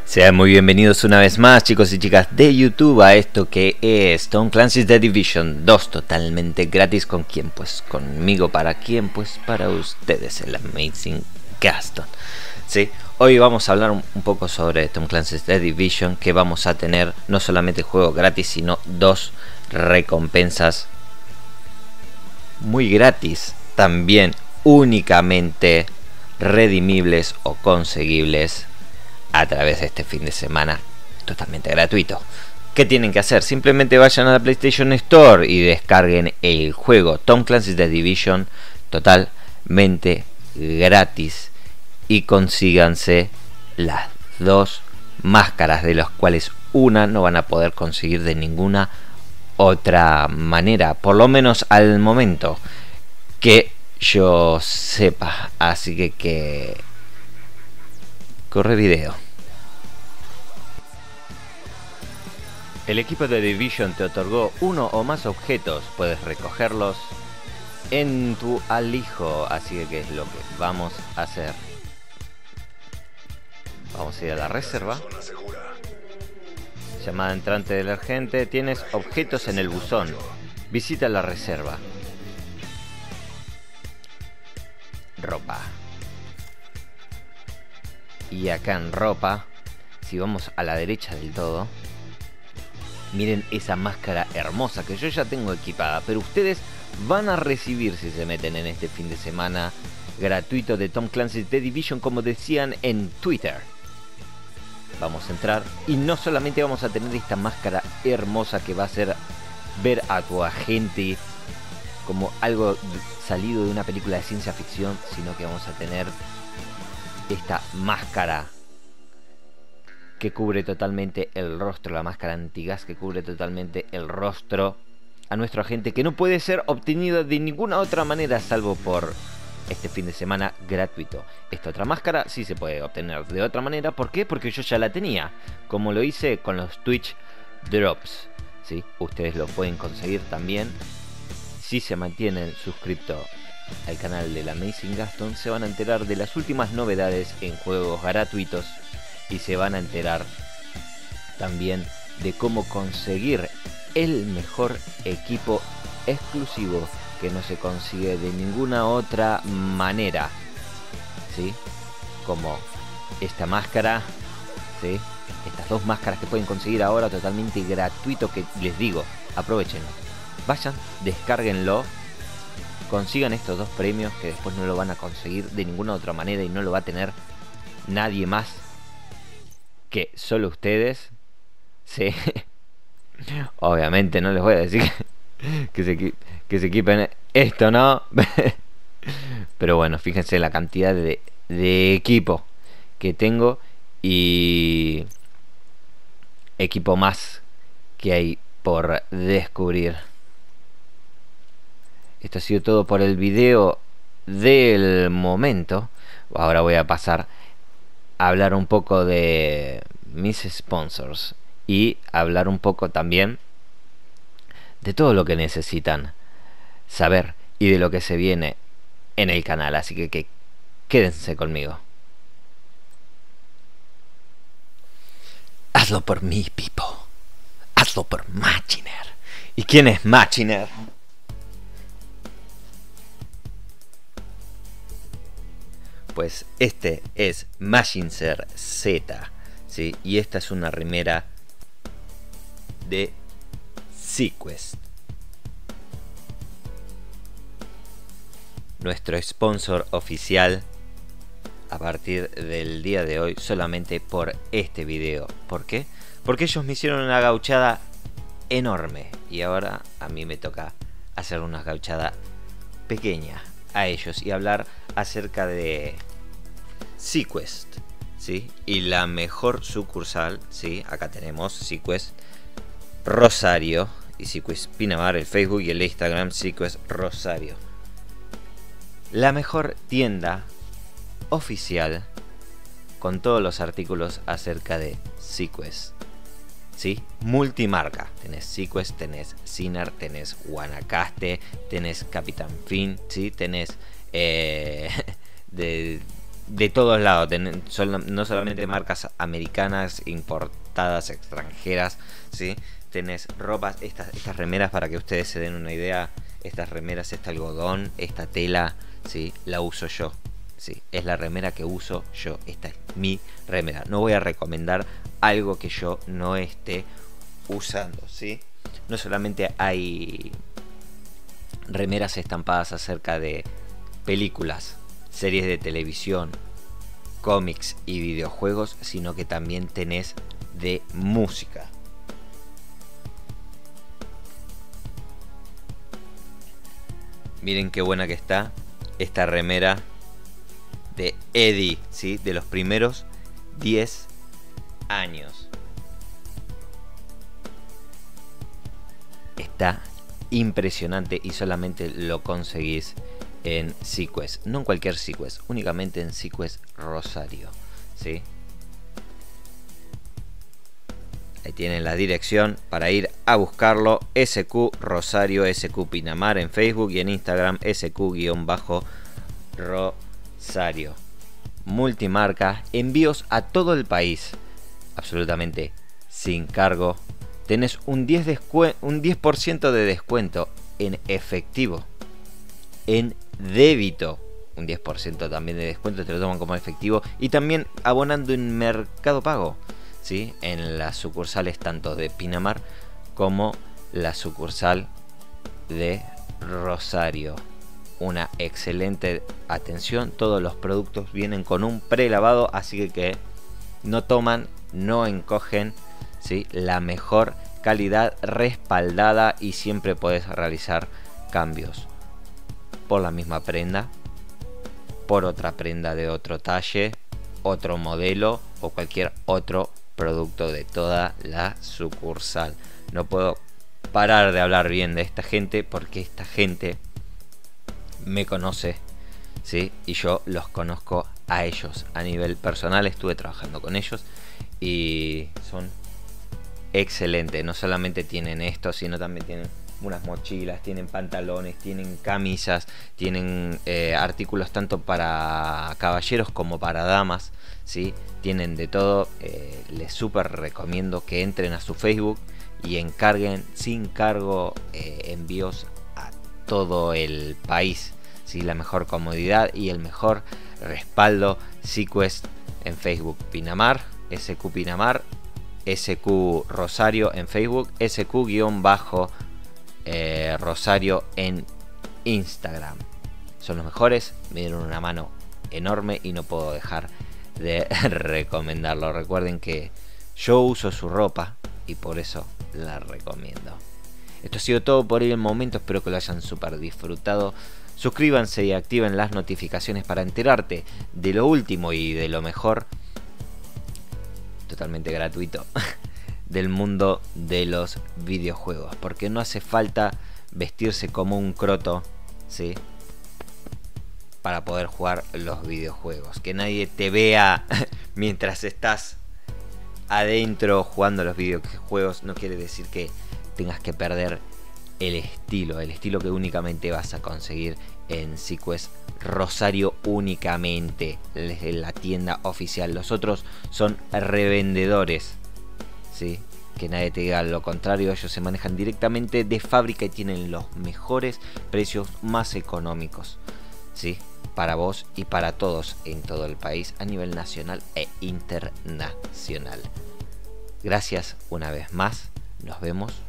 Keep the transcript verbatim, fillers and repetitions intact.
Sean muy bienvenidos una vez más, chicos y chicas de YouTube, a esto que es Tom Clancy's The Division dos, totalmente gratis. ¿Con quién? Pues conmigo. ¿Para quién? Pues para ustedes, el Amazing Gaston. Sí, hoy vamos a hablar un, un poco sobre Tom Clancy's The Division, que vamos a tener no solamente juego gratis, sino dos recompensas muy gratis, también únicamente redimibles o conseguibles a través de este fin de semana totalmente gratuito. ¿Qué tienen que hacer? Simplemente vayan a la PlayStation Store y descarguen el juego Tom Clancy's The Division totalmente gratis y consíganse las dos máscaras, de las cuales una no van a poder conseguir de ninguna otra manera, por lo menos al momento que yo sepa. Así que que corre video. El equipo de Division te otorgó uno o más objetos, puedes recogerlos en tu alijo, así que ¿qué es lo que vamos a hacer? Vamos a ir a la reserva. Llamada entrante del agente, tienes objetos en el buzón, visita la reserva. Ropa. Y acá en ropa, si vamos a la derecha del todo, miren esa máscara hermosa que yo ya tengo equipada, pero ustedes van a recibir si se meten en este fin de semana gratuito de Tom Clancy's The Division, como decían en Twitter. Vamos a entrar y no solamente vamos a tener esta máscara hermosa que va a hacer ver a tu agente como algo salido de una película de ciencia ficción, sino que vamos a tener esta máscara que cubre totalmente el rostro, la máscara antigas que cubre totalmente el rostro a nuestro agente, que no puede ser obtenido de ninguna otra manera salvo por este fin de semana gratuito. Esta otra máscara sí se puede obtener de otra manera. ¿Por qué? Porque yo ya la tenía, como lo hice con los Twitch Drops, ¿sí? Ustedes lo pueden conseguir también si se mantienen suscriptos al canal del Amazing Gaston. Se van a enterar de las últimas novedades en juegos gratuitos y se van a enterar también de cómo conseguir el mejor equipo exclusivo que no se consigue de ninguna otra manera, ¿sí? Como esta máscara, ¿sí? Estas dos máscaras que pueden conseguir ahora totalmente gratuito, que les digo, aprovechenlo. Vayan, descárguenlo, consigan estos dos premios que después no lo van a conseguir de ninguna otra manera y no lo va a tener nadie más que solo ustedes. Sí. Obviamente no les voy a decir que, que, se, que se equipen esto, ¿no? Pero bueno, fíjense la cantidad de, de equipo que tengo y equipo más que hay por descubrir. Esto ha sido todo por el video del momento. Ahora voy a pasar a hablar un poco de mis sponsors y hablar un poco también de todo lo que necesitan saber y de lo que se viene en el canal. Así que, que quédense conmigo. Hazlo por mí, Pipo. Hazlo por Machiner. ¿Y quién es Machiner? Pues este es Machinzer Z, ¿sí? Y esta es una remera de SeaQuest, nuestro sponsor oficial a partir del día de hoy, solamente por este video. ¿Por qué? Porque ellos me hicieron una gauchada enorme y ahora a mí me toca hacer una gauchada pequeña a ellos y hablar acerca de SeaQuest, ¿sí? Y la mejor sucursal, ¿sí? Acá tenemos SeaQuest Rosario y SeaQuest Pinamar, el Facebook y el Instagram SeaQuest Rosario. La mejor tienda oficial con todos los artículos acerca de SeaQuest, ¿sí? Multimarca. Tenés SeaQuest, tenés Sinar, tenés Guanacaste, tenés Capitán Fin, ¿sí? Tenés eh, de de todos lados, ten, sol, no solamente marcas americanas, importadas, extranjeras, ¿sí? Tenés ropas, estas, estas remeras, para que ustedes se den una idea, estas remeras, este algodón, esta tela, ¿sí? La uso yo, ¿sí? Es la remera que uso yo, esta es mi remera. No voy a recomendar algo que yo no esté usando, ¿sí? No solamente hay remeras estampadas acerca de películas, series de televisión, cómics y videojuegos, sino que también tenés de música. Miren qué buena que está esta remera de Eddie, ¿sí? De los primeros diez años. Está impresionante y solamente lo conseguís en Sequest, no en cualquier Sequest, únicamente en Sequest Rosario, ¿sí? Ahí tienen la dirección para ir a buscarlo. S Q Rosario, S Q Pinamar en Facebook y en Instagram S Q-Rosario. Multimarca, envíos a todo el país, absolutamente sin cargo. Tenés un diez por ciento de descuento en efectivo, en débito, un diez por ciento también de descuento, te lo toman como efectivo, y también abonando en Mercado Pago, ¿sí? En las sucursales tanto de Pinamar como la sucursal de Rosario. Una excelente atención, todos los productos vienen con un prelavado, así que no toman, no encogen, ¿sí? La mejor calidad respaldada, y siempre podés realizar cambios por la misma prenda, por otra prenda de otro talle, otro modelo o cualquier otro producto de toda la sucursal. No puedo parar de hablar bien de esta gente, porque esta gente me conoce, ¿sí? Y yo los conozco a ellos a nivel personal, estuve trabajando con ellos y son excelentes. No solamente tienen esto, sino también tienen unas mochilas, tienen pantalones, tienen camisas, tienen eh, artículos tanto para caballeros como para damas, ¿sí? Tienen de todo. Eh, les súper recomiendo que entren a su Facebook y encarguen sin cargo eh, envíos a todo el país, ¿sí? La mejor comodidad y el mejor respaldo. Sequest en Facebook Pinamar, S Q Pinamar, S Q Rosario en Facebook, S Q-Rosario Eh, Rosario en Instagram. Son los mejores, me dieron una mano enorme y no puedo dejar de recomendarlo. Recuerden que yo uso su ropa y por eso la recomiendo. Esto ha sido todo por el momento, espero que lo hayan súper disfrutado. Suscríbanse y activen las notificaciones para enterarte de lo último y de lo mejor, totalmente gratuito, del mundo de los videojuegos, porque no hace falta vestirse como un croto, ¿sí? Para poder jugar los videojuegos. Que nadie te vea mientras estás adentro jugando los videojuegos no quiere decir que tengas que perder el estilo, el estilo que únicamente vas a conseguir en Sequest Rosario únicamente, en la tienda oficial. Los otros son revendedores, ¿sí? Que nadie te diga lo contrario. Ellos se manejan directamente de fábrica y tienen los mejores precios, más económicos, ¿sí? Para vos y para todos en todo el país, a nivel nacional e internacional. Gracias una vez más. Nos vemos